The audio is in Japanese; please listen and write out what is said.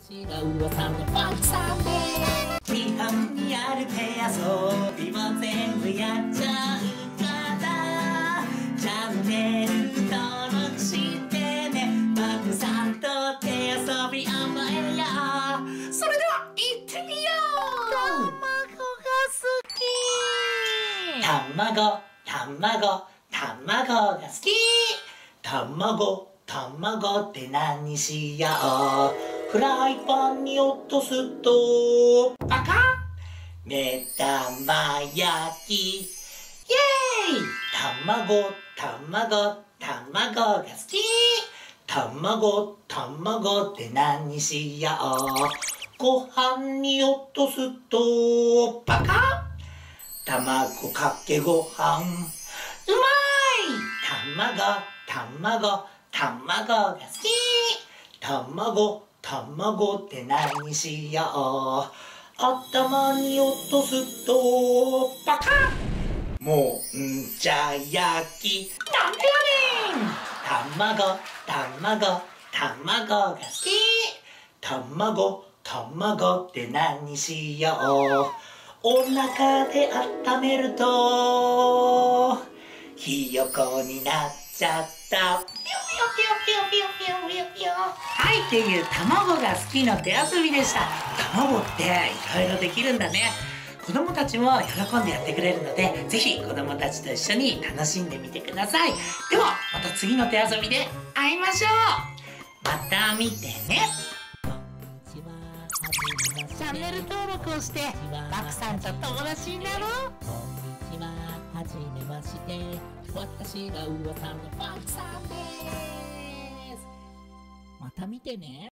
私が噂のパクさんです。日本にある手遊びも全部やっちゃうからチャンネル登録してね。パクさんと手遊び甘えよう。それでは行ってみよう。卵が好き。卵が好き。卵って何にしよう。フライパンに落とすとパカッ、目玉焼き。イエーイ。卵が好き。卵って何にしよう。ご飯に落とすとパカッ、卵かけご飯。うまい。卵が好き。卵って何にしよう。頭に落とすとパカッ、もんじゃ焼き。なんでやねん。卵が好き。卵って何にしよう。お腹で温めるとひよこになっちゃった。はい、っていう卵が好きの手遊びでした。卵っていろいろできるんだね。子供たちも喜んでやってくれるので、ぜひ子供たちと一緒に楽しんでみてください。ではまた次の手遊びで会いましょう。また見てね。チャンネル登録をしてバクさんと友達になろう。こんにちは、はじめまして。私が噂のバクさんです。また見てね。